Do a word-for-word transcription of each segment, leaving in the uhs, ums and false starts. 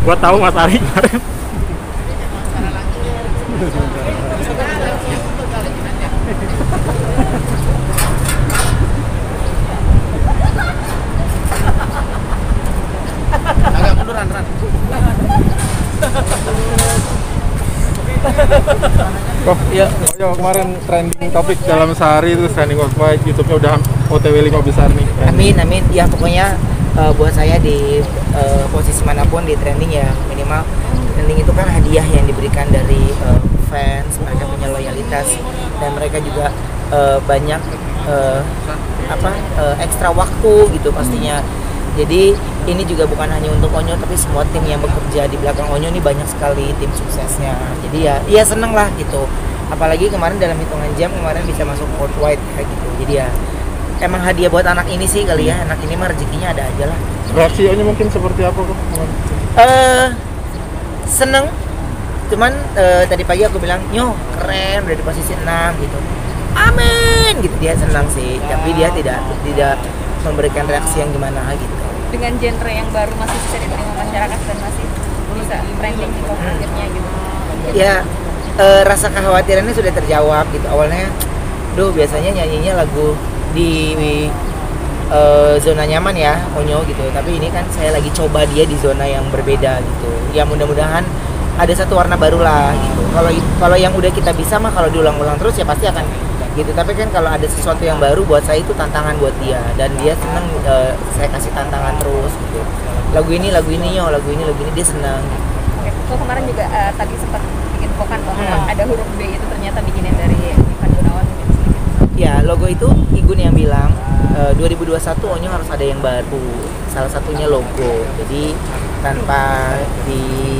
Gua tahu Mas Ari kemarin. Agak munduran, Ran. Kok iya, ya, kemarin trending topik dalam sehari itu trending worldwide, YouTube-nya udah O T W lima besar nih. Amin, amin. Ya pokoknya uh, buat saya di uh, posisi manapun di trending ya minimal trending itu kan hadiah yang diberikan dari uh, fans, mereka punya loyalitas dan mereka juga uh, banyak uh, apa uh, ekstra waktu gitu pastinya. Jadi ini juga bukan hanya untuk Onyo tapi semua tim yang bekerja di belakang Onyo ini banyak sekali tim suksesnya. Jadi ya iya seneng lah gitu. Apalagi kemarin dalam hitungan jam kemarin bisa masuk worldwide kayak gitu. Jadi ya emang hadiah buat anak ini sih kali ya. Anak ini mah rezekinya ada aja lah. Reaksi Onyo mungkin seperti apa kok? Eh uh, seneng. Cuman uh, tadi pagi aku bilang, "Nyo, keren udah di posisi enam gitu." Amin gitu dia senang sih. Tapi dia tidak tidak memberikan reaksi yang gimana gitu. Dengan genre yang baru masih bisa diterima masyarakat dan masih bisa trending di komputernya gitu. Ya e, rasa kekhawatirannya sudah terjawab gitu. Awalnya, duh biasanya nyanyinya lagu di e, zona nyaman ya Onyo gitu. Tapi ini kan saya lagi coba dia di zona yang berbeda gitu. Ya mudah-mudahan ada satu warna baru lah gitu. Kalau kalau yang udah kita bisa mah kalau diulang-ulang terus ya pasti akan gitu. Tapi kan kalau ada sesuatu yang baru buat saya itu tantangan buat dia dan dia seneng uh, saya kasih tantangan terus gitu. Lagu ini lagu ini yo lagu ini lagu ini dia seneng. Oke, so kemarin juga uh, tadi sempat infokan bahwa hmm. ada huruf B itu ternyata bikinan dari Ivan Gunawan. Ya logo itu Igun yang bilang uh, dua ribu dua puluh satu Onyo harus ada yang baru. Salah satunya logo. Jadi tanpa di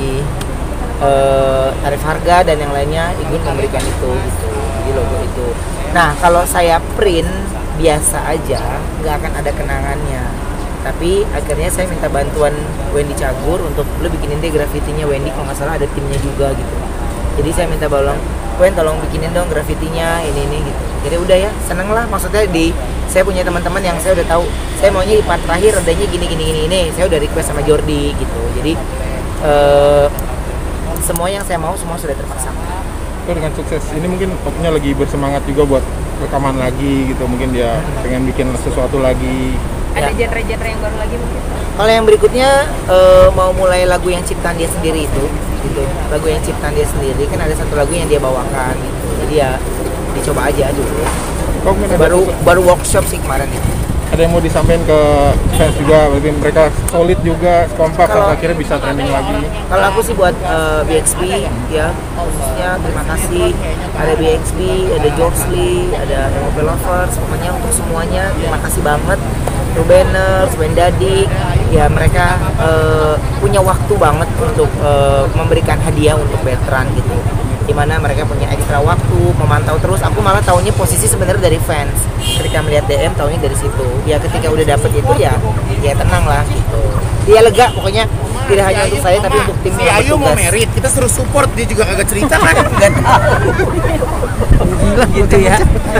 uh, tarif harga dan yang lainnya Igun memberikan itu gitu. Jadi logo itu. Nah kalau saya print biasa aja nggak akan ada kenangannya. Tapi akhirnya saya minta bantuan Wendy Cagur untuk lu bikinin deh grafitinya Wendy, kalau nggak salah ada timnya juga gitu. Jadi saya minta tolong, Wen tolong bikinin dong grafitinya ini ini gitu. Jadi udah ya seneng lah, maksudnya di saya punya teman-teman yang saya udah tahu saya maunya di part terakhir adanya gini gini gini ini. Saya udah request sama Jordi gitu. Jadi eh, semua yang saya mau semua sudah terpasang. Dengan sukses ini mungkin Oknya lagi bersemangat juga buat rekaman lagi gitu, mungkin dia pengen bikin sesuatu lagi. Ada Ya. genre-genre yang baru lagi mungkin? Kalau yang berikutnya uh, mau mulai lagu yang ciptaan dia sendiri itu, gitu. Lagu yang ciptaan dia sendiri kan ada satu lagu yang dia bawakan, gitu. Jadi ya dicoba aja dulu. Kok Baru baru workshop sih kemarin itu. ada yang mau disampaikan ke fans juga, berarti mereka solid juga, kompak, Kalau- akhirnya bisa trending lagi. Kalau aku sih buat uh, B X P ya, khususnya terima kasih ada B X P, ada George Lee, ada M O P Lovers, pokoknya untuk semuanya terima kasih banget. Rubeners, Wendadik, ya mereka uh, punya waktu banget untuk uh, memberikan hadiah untuk veteran gitu. Dimana mereka punya ekstra waktu, memantau terus. Aku malah taunya posisi sebenarnya dari fans. Ketika melihat D M taunya dari situ. Ya ketika udah dapet itu ya, ya tenang lah gitu. Dia lega pokoknya tidak hanya untuk saya tapi untuk tim Si yang Ayu mau bertugas. merit, kita suruh support, dia juga kagak cerita kan? Nggak tahu. Gila gitu ya.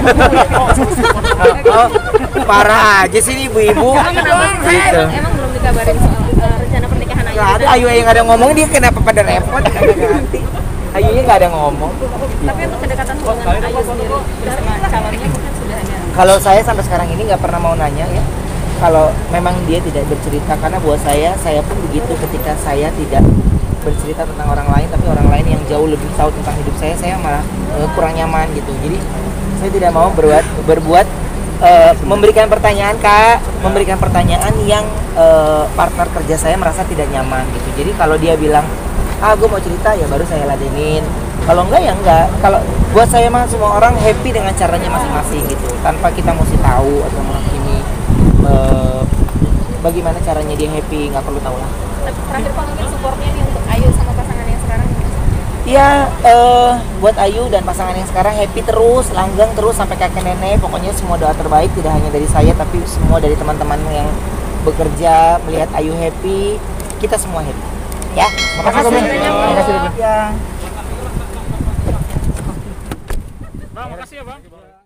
Oh, parah aja sih nih ibu-ibu. Gitu. Emang belum dikabarin soal uh, rencana pernikahan Ayu? Gak ada, Ayu yang ada ngomong dia kenapa pada repot? Kagak ngerti. Ayunya nggak ada ngomong. Tapi untuk kedekatan hubungan Ayu sendiri bersama calonnya mungkin sudah ada. Kalau saya sampai sekarang ini nggak pernah mau nanya ya. Kalau memang dia tidak bercerita, karena buat saya, saya pun begitu ketika saya tidak bercerita tentang orang lain, tapi orang lain yang jauh lebih tahu tentang hidup saya, saya malah uh, kurang nyaman gitu. Jadi saya tidak mau berbuat berbuat uh, memberikan pertanyaan kak, memberikan pertanyaan yang uh, partner kerja saya merasa tidak nyaman gitu. Jadi kalau dia bilang, ah gue mau cerita ya baru saya ladenin. Kalau enggak ya enggak. Kalau buat saya mah semua orang happy dengan caranya masing-masing gitu, tanpa kita mesti tahu atau menghakimi uh, bagaimana caranya dia happy, nggak perlu tahu lah. Terakhir Pak mungkin supportnya nih untuk Ayu sama pasangan yang sekarang. Ya uh, buat Ayu dan pasangan yang sekarang happy terus, langgeng terus sampai kakek nenek. Pokoknya semua doa terbaik tidak hanya dari saya tapi semua dari teman-teman yang bekerja melihat Ayu happy, kita semua happy. Ya, Makasih, Bang. Makasih, Bang. Ya. Bang, makasih ya, Bang.